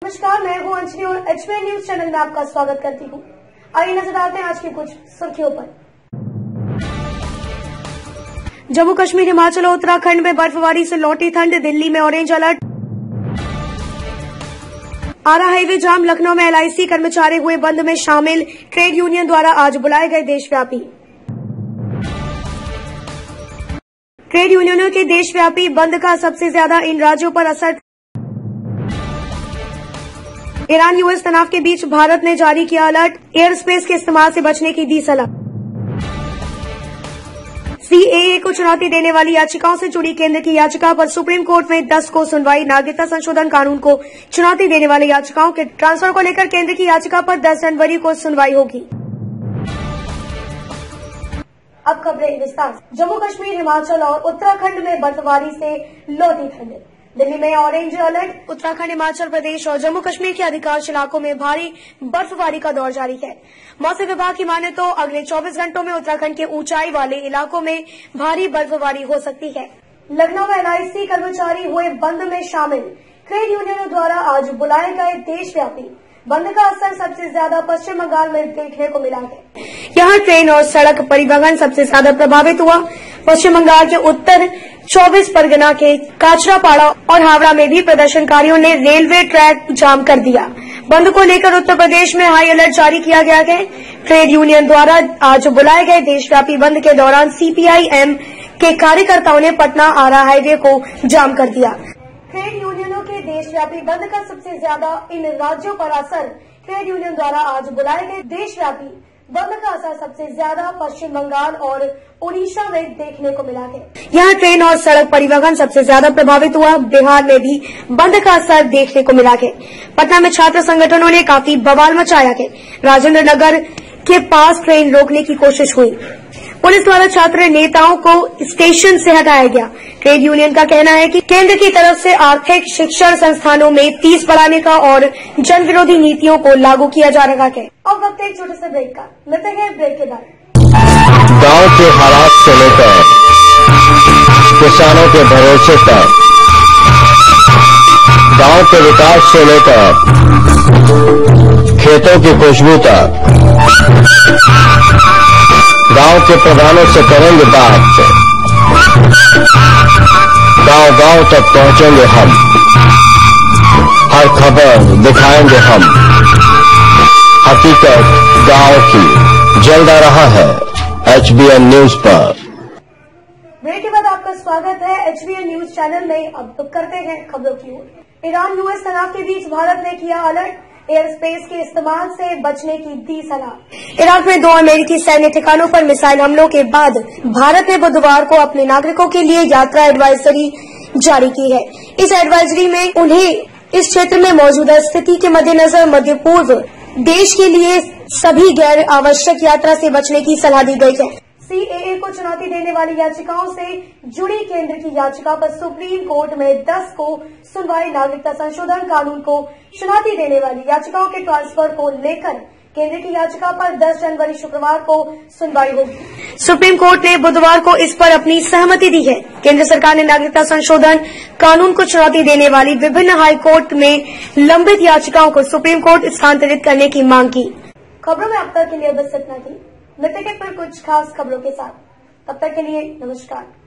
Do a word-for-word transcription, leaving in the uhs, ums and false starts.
नमस्कार, मैं हूं अंजलि और एचबीएन न्यूज चैनल में आपका स्वागत करती हूं। आइए नजर आते हैं आज की कुछ सुर्खियों पर। जम्मू कश्मीर, हिमाचल और उत्तराखंड में बर्फबारी से लौटी ठंड, दिल्ली में ऑरेंज अलर्ट। आरा हाईवे जाम, लखनऊ में एलआईसी कर्मचारी हुए बंद में शामिल, ट्रेड यूनियन द्वारा आज बुलाए गए देशव्यापी। ट्रेड यूनियनों के देशव्यापी बंद का सबसे ज्यादा इन राज्यों पर असर। ईरान यूएस तनाव के बीच भारत ने जारी किया अलर्ट, एयर स्पेस के इस्तेमाल से बचने की दी सलाह। सीएए को चुनौती देने वाली याचिकाओं से जुड़ी केंद्र की याचिका पर सुप्रीम कोर्ट में दस को सुनवाई। नागरिकता संशोधन कानून को चुनौती देने वाली याचिकाओं के ट्रांसफर को लेकर केंद्र की याचिका पर दस जनवरी को सुनवाई होगी। अब खबरें विस्तार से। जम्मू कश्मीर, हिमाचल और उत्तराखंड में बर्फबारी से लौटी ठंड, दिल्ली में ऑरेंज अलर्ट। उत्तराखंड, हिमाचल प्रदेश और जम्मू कश्मीर के अधिकांश इलाकों में भारी बर्फबारी का दौर जारी है। मौसम विभाग की माने तो अगले चौबीस घंटों में उत्तराखंड के ऊंचाई वाले इलाकों में भारी बर्फबारी हो सकती है। लखनऊ में एलआईसी कर्मचारी हुए बंद में शामिल, ट्रेड यूनियनों द्वारा आज बुलाए गए देशव्यापी बंद का असर सबसे ज्यादा पश्चिम बंगाल में देखने को मिला है। यहाँ ट्रेन और सड़क परिवहन सबसे ज्यादा प्रभावित हुआ। पश्चिम बंगाल के उत्तर चौबीस परगना के काचरापाड़ा और हावड़ा में भी प्रदर्शनकारियों ने रेलवे ट्रैक जाम कर दिया। बंद को लेकर उत्तर प्रदेश में हाई अलर्ट जारी किया गया है। ट्रेड यूनियन द्वारा आज बुलाए गए देशव्यापी बंद के दौरान सीपीआई-एम के कार्यकर्ताओं ने पटना आरा हाईवे को जाम कर दिया। ट्रेड यूनियनों के देशव्यापी बंद का सबसे ज्यादा इन राज्यों पर असर। ट्रेड यूनियन द्वारा आज बुलाए गए देशव्यापी बंद का असर सबसे ज्यादा पश्चिम बंगाल और उड़ीसा में देखने को मिला है। यहाँ ट्रेन और सड़क परिवहन सबसे ज्यादा प्रभावित हुआ। बिहार में भी बंद का असर देखने को मिला है। पटना में छात्र संगठनों ने काफी बवाल मचाया है। राजेंद्र नगर के पास ट्रेन रोकने की कोशिश हुई, पुलिस द्वारा छात्र नेताओं को स्टेशन से हटाया गया। ट्रेड यूनियन का कहना है कि केंद्र की तरफ से आर्थिक शिक्षण संस्थानों में फीस बढ़ाने का और जन विरोधी नीतियों को लागू किया जा रहा है। अब वक्त एक छोटे से ब्रेक का, मिलते हैं ब्रेक के बाद। गांव के हालात से लेकर किसानों के भरोसे तक, गांव के विकास से लेकर खेतों की खुशबू तक, गांव के प्रधानों से करेंगे बात, गांव गांव तक पहुंचेंगे हम, हर खबर दिखाएंगे हम, हकीकत गांव की जल्द आ रहा है एचबीएन न्यूज पर। ब्रेक के बाद आपका स्वागत है एचबीएन न्यूज चैनल में। अब तो करते हैं खबरों की ओर। ईरान यूएस तनाव के बीच भारत ने किया अलर्ट, एयर स्पेस के इस्तेमाल से बचने की दी सलाह। इराक में दो अमेरिकी सैन्य ठिकानों पर मिसाइल हमलों के बाद भारत ने बुधवार को अपने नागरिकों के लिए यात्रा एडवाइजरी जारी की है। इस एडवाइजरी में उन्हें इस क्षेत्र में मौजूदा स्थिति के मद्देनजर मध्य पूर्व देश के लिए सभी गैर आवश्यक यात्रा से बचने की सलाह दी गई है। सीएए को चुनौती देने वाली याचिकाओं से जुड़ी केंद्र की याचिका पर सुप्रीम कोर्ट में दस को सुनवाई। नागरिकता संशोधन कानून को चुनौती देने वाली याचिकाओं के ट्रांसफर को लेकर केंद्र की याचिका पर दस जनवरी शुक्रवार को सुनवाई होगी। सुप्रीम कोर्ट ने बुधवार को इस पर अपनी सहमति दी है। केंद्र सरकार ने नागरिकता संशोधन कानून को चुनौती देने वाली विभिन्न हाई कोर्ट में लंबित याचिकाओं को सुप्रीम कोर्ट स्थानांतरित करने की मांग की। खबरों में अब तक के लिए बस इतना ही। मिलते हैं फिर कुछ खास खबरों के साथ, तब तक के लिए नमस्कार।